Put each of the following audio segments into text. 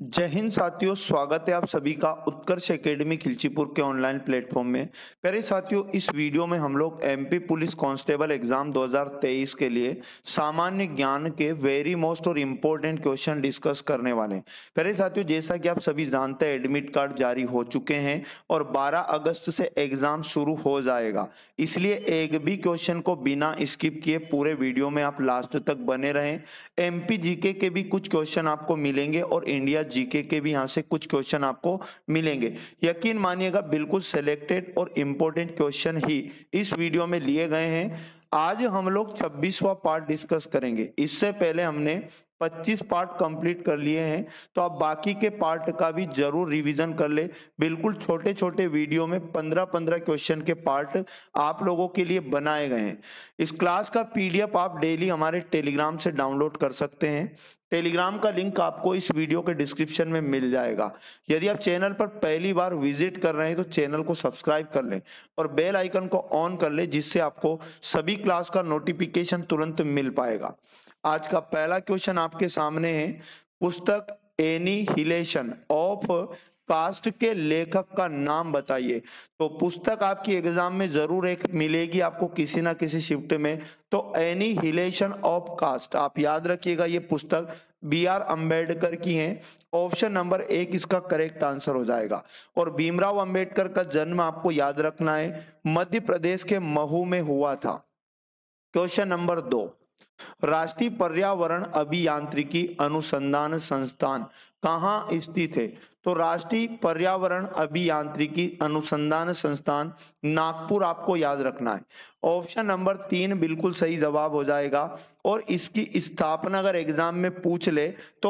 जय हिंद साथियों, स्वागत है आप सभी का उत्कर्ष एकेडमी खिलचीपुर के ऑनलाइन प्लेटफॉर्म में। प्यारे साथियों, इस वीडियो में हम लोग एमपी पुलिस कांस्टेबल एग्जाम 2023 के लिए सामान्य ज्ञान के वेरी मोस्ट और इम्पोर्टेंट क्वेश्चन डिस्कस करने वाले हैं। प्यारे साथियों, जैसा कि आप सभी जानते हैं, एडमिट कार्ड जारी हो चुके हैं और 12 अगस्त से एग्जाम शुरू हो जाएगा। इसलिए एक भी क्वेश्चन को बिना स्किप किए पूरे वीडियो में आप लास्ट तक बने रहें। एमपी जीके के भी कुछ क्वेश्चन आपको मिलेंगे और इंडिया जीके के भी यहाँ से कुछ क्वेश्चन आपको मिलेंगे। यकीन मानिएगा, बिल्कुल सिलेक्टेड और इंपॉर्टेंट क्वेश्चन ही इस वीडियो में लिए गए हैं। आज हम लोग 26वां पार्ट डिस्कस करेंगे। इससे पहले हमने 25 पार्ट कंप्लीट कर लिए हैं, तो आप बाकी के पार्ट का भी जरूर रिवीजन कर ले। बिल्कुल छोटे छोटे वीडियो में 15-15 क्वेश्चन के पार्ट आप लोगों के लिए बनाए गए हैं। इस क्लास का पीडीएफ आप डेली हमारे टेलीग्राम से डाउनलोड कर सकते हैं। टेलीग्राम का लिंक आपको इस वीडियो के डिस्क्रिप्शन में मिल जाएगा। यदि आप चैनल पर पहली बार विजिट कर रहे हैं तो चैनल को सब्सक्राइब कर लें और बेल आइकन को ऑन कर लें, जिससे आपको सभी क्लास का नोटिफिकेशन तुरंत मिल पाएगा। आज का पहला क्वेश्चन आपके सामने है। पुस्तक एनिहिलेशन ऑफ कास्ट के लेखक का नाम बताइए। तो पुस्तक आपकी एग्जाम में जरूर एक मिलेगी आपको किसी ना किसी शिफ्ट में। तो एनिहिलेशन ऑफ कास्ट आप याद रखिएगा, ये पुस्तक बी.आर. अंबेडकर की है। ऑप्शन नंबर 1 इसका करेक्ट आंसर हो जाएगा। और भीमराव अंबेडकर का जन्म आपको याद रखना है, मध्य प्रदेश के महू में हुआ था। क्वेश्चन नंबर 2, राष्ट्रीय पर्यावरण अभियांत्रिकी अनुसंधान संस्थान कहाँ स्थित है? तो राष्ट्रीय पर्यावरण अभियांत्रिकी अनुसंधान संस्थान नागपुर आपको याद रखना है। ऑप्शन नंबर 3 बिल्कुल सही जवाब हो जाएगा। और इसकी स्थापना अगर एग्जाम में पूछ ले तो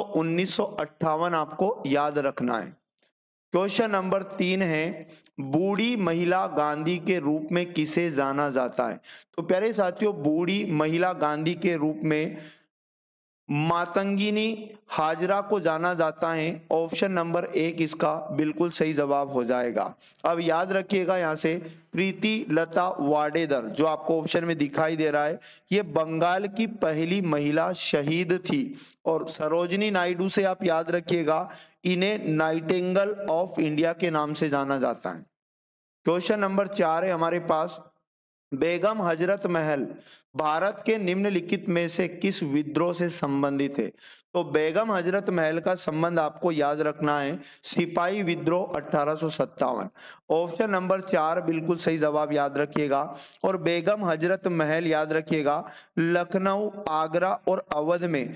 1958 आपको याद रखना है। क्वेश्चन नंबर 3 है, बूढ़ी महिला गांधी के रूप में किसे जाना जाता है? तो प्यारे साथियों, बूढ़ी महिला गांधी के रूप में मातंगिनी हाजरा को जाना जाता है। ऑप्शन नंबर 1 इसका बिल्कुल सही जवाब हो जाएगा। अब याद रखिएगा, यहाँ से प्रीति लता वाडेकर जो आपको ऑप्शन में दिखाई दे रहा है, ये बंगाल की पहली महिला शहीद थी। और सरोजनी नायडू से आप याद रखिएगा, इन्हें नाइटिंगेल ऑफ इंडिया के नाम से जाना जाता है। क्वेश्चन नंबर 4 है हमारे पास, बेगम हजरत महल भारत के निम्नलिखित में से किस विद्रोह से संबंधित है? तो बेगम हजरत महल का संबंध आपको याद रखना है सिपाही विद्रोह 1857। ऑप्शन नंबर 4 बिल्कुल सही जवाब याद रखिएगा। और बेगम हजरत महल याद रखिएगा, लखनऊ, आगरा और अवध में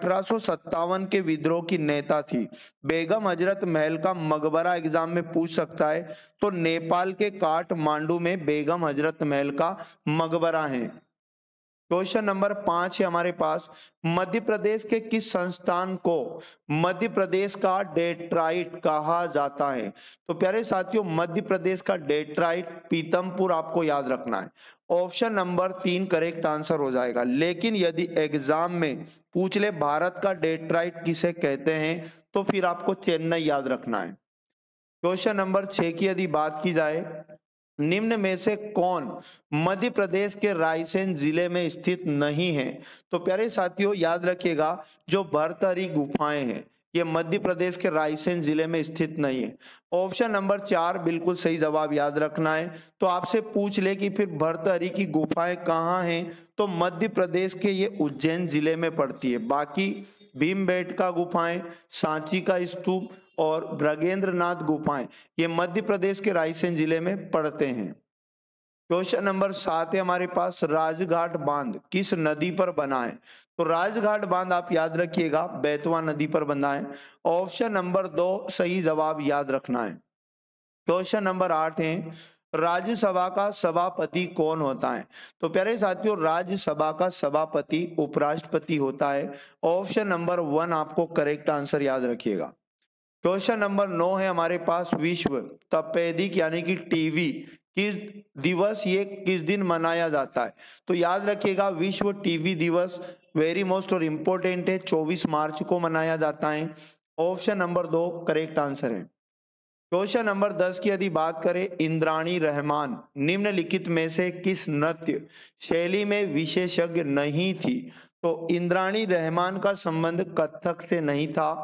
1857 के विद्रोह की नेता थी। बेगम हजरत महल का मकबरा एग्जाम में पूछ सकता है, तो नेपाल के काठमांडू में बेगम हजरत महल का मकबरा है। क्वेश्चन नंबर 5 है हमारे पास, मध्य प्रदेश के किस संस्थान को मध्य प्रदेश का डेट्राइट कहा जाता है? तो प्यारे साथियों, मध्य प्रदेश का डेट्राइट पीतमपुर आपको याद रखना है। ऑप्शन नंबर 3 करेक्ट आंसर हो जाएगा। लेकिन यदि एग्जाम में पूछ ले भारत का डेट्राइट किसे कहते हैं, तो फिर आपको चेन्नई याद रखना है। क्वेश्चन नंबर 6 की यदि बात की जाए, निम्न में से कौन मध्य प्रदेश के रायसेन जिले में स्थित नहीं है? तो प्यारे साथियों याद रखिएगा, जो भर्तहरि गुफाएं हैं ये मध्य प्रदेश के रायसेन जिले में स्थित नहीं है। ऑप्शन नंबर 4 बिल्कुल सही जवाब याद रखना है। तो आपसे पूछ ले कि फिर भर्तहरि की गुफाएं कहाँ हैं, तो मध्य प्रदेश के ये उज्जैन जिले में पड़ती है। बाकी भीमबेटका गुफाएं, सांची का स्तूप और ब्रगेंद्रनाथ गुफाएं ये मध्य प्रदेश के रायसेन जिले में पड़ते हैं। क्वेश्चन नंबर 7 है हमारे पास, राजघाट बांध किस नदी पर बना है? तो राजघाट बांध आप याद रखिएगा, बेतवा नदी पर बना है। ऑप्शन नंबर 2 सही जवाब याद रखना है। क्वेश्चन नंबर 8 है, राज्यसभा का सभापति कौन होता है? तो प्यारे साथियों, राज्यसभा का सभापति उपराष्ट्रपति होता है। ऑप्शन नंबर 1 आपको करेक्ट आंसर याद रखिएगा। क्वेश्चन नंबर 9 है हमारे पास, विश्व तपेदिक यानी कि टीवी किस दिवस ये किस दिन मनाया जाता है? तो याद रखिएगा, विश्व टीवी दिवस वेरी मोस्ट और इम्पोर्टेंट है, 24 मार्च को मनाया जाता है। ऑप्शन नंबर 2 करेक्ट आंसर है। क्वेश्चन नंबर 10 की यदि बात करें, इंद्राणी रहमान निम्नलिखित में से किस नृत्य शैली में विशेषज्ञ नहीं थी? तो इंद्राणी रहमान का संबंध कथक से नहीं था।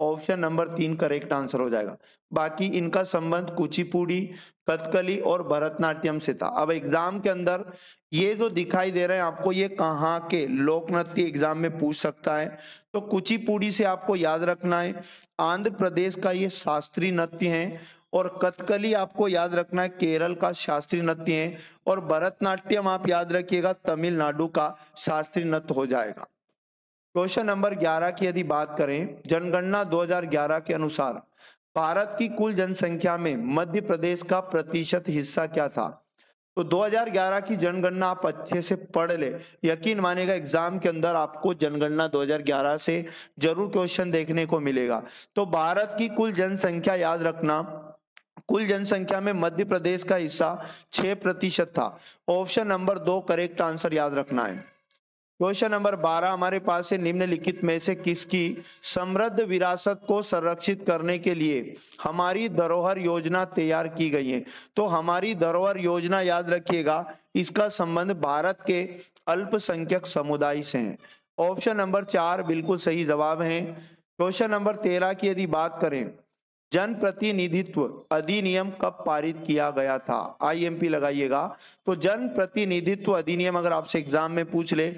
ऑप्शन नंबर 3 करेक्ट आंसर हो जाएगा। बाकी इनका संबंध कुचिपुड़ी, कथकली और भरतनाट्यम से था। अब एग्जाम के अंदर ये जो दिखाई दे रहे हैं आपको, ये कहाँ के लोक नृत्य एग्जाम में पूछ सकता है। तो कुचिपुड़ी से आपको याद रखना है, आंध्र प्रदेश का ये शास्त्रीय नृत्य है, और कथकली आपको याद रखना है केरल का शास्त्रीय नृत्य है, और भरतनाट्यम आप याद रखिएगा तमिलनाडु का शास्त्रीय नृत्य हो जाएगा। क्वेश्चन नंबर 11 की यदि बात करें, जनगणना 2011 के अनुसार भारत की कुल जनसंख्या में मध्य प्रदेश का प्रतिशत हिस्सा क्या था? तो 2011 की जनगणना आप अच्छे से पढ़ ले, यकीन मानेगा एग्जाम के अंदर आपको जनगणना 2011 से जरूर क्वेश्चन देखने को मिलेगा। तो भारत की कुल जनसंख्या याद रखना, कुल जनसंख्या में मध्य प्रदेश का हिस्सा 6% था। ऑप्शन नंबर 2 करेक्ट आंसर याद रखना है। क्वेश्चन नंबर 12 हमारे पास है, निम्नलिखित में से किसकी समृद्ध विरासत को संरक्षित करने के लिए हमारी धरोहर योजना तैयार की गई है? तो हमारी धरोहर योजना याद रखिएगा, इसका संबंध भारत के अल्पसंख्यक समुदाय से है। ऑप्शन नंबर 4 बिल्कुल सही जवाब है। क्वेश्चन नंबर 13 की यदि बात करें, जनप्रतिनिधित्व अधिनियम कब पारित किया गया था? आईएमपी लगाइएगा। तो जनप्रतिनिधित्व अधिनियम अगर आपसे एग्जाम में पूछ ले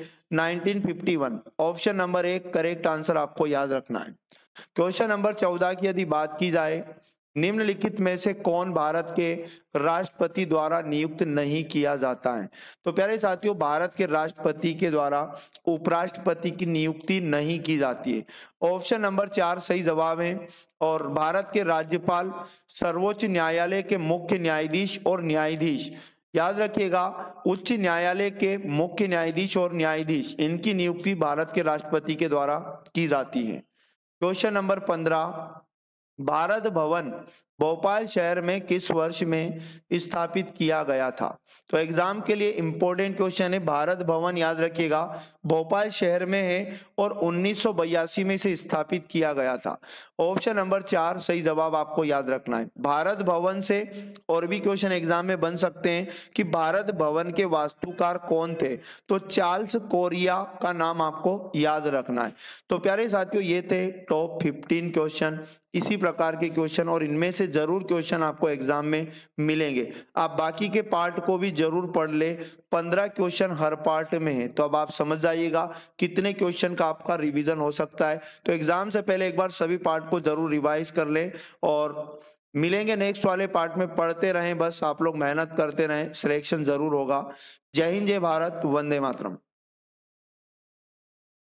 1951, ऑप्शन नंबर 1 करेक्ट आंसर आपको याद रखना है। क्वेश्चन नंबर 14 की यदि बात की जाए, निम्नलिखित में से कौन भारत के राष्ट्रपति द्वारा नियुक्त नहीं किया जाता है? तो प्यारे साथियों, भारत के राष्ट्रपति के द्वारा उपराष्ट्रपति की नियुक्ति नहीं की जाती है। ऑप्शन नंबर 4 सही जवाब है। और भारत के राज्यपाल सर्वोच्च न्यायालय के मुख्य न्यायाधीश और न्यायाधीश, याद रखिएगा उच्च न्यायालय के मुख्य न्यायाधीश और न्यायाधीश, इनकी नियुक्ति भारत के राष्ट्रपति के द्वारा की जाती है। क्वेश्चन नंबर 15, भारत भवन भोपाल शहर में किस वर्ष में स्थापित किया गया था? तो एग्जाम के लिए इंपॉर्टेंट क्वेश्चन है। भारत भवन याद रखिएगा भोपाल शहर में है और 1982 में से स्थापित किया गया था। ऑप्शन नंबर 4 सही जवाब आपको याद रखना है। भारत भवन से और भी क्वेश्चन एग्जाम में बन सकते हैं कि भारत भवन के वास्तुकार कौन थे? तो चार्ल्स कोरिया का नाम आपको याद रखना है। तो प्यारे साथियों, ये थे टॉप 15 क्वेश्चन, इसी प्रकार के क्वेश्चन, और इनमें से जरूर क्वेश्चन आपको एग्जाम में मिलेंगे। आप बाकी के पार्ट को भी जरूर पढ़ ले, 15 क्वेश्चन हर पार्ट में है। तो अब आप समझ जाइएगा कितने क्वेश्चन का आपका रिवीजन हो सकता है। तो एग्जाम से पहले एक बार सभी पार्ट को जरूर रिवाइज कर ले, और मिलेंगे नेक्स्ट वाले पार्ट में। पढ़ते रहें, बस आप लोग मेहनत करते रहें, सिलेक्शन जरूर होगा। जय हिंद, जय भारत, वंदे मातरम।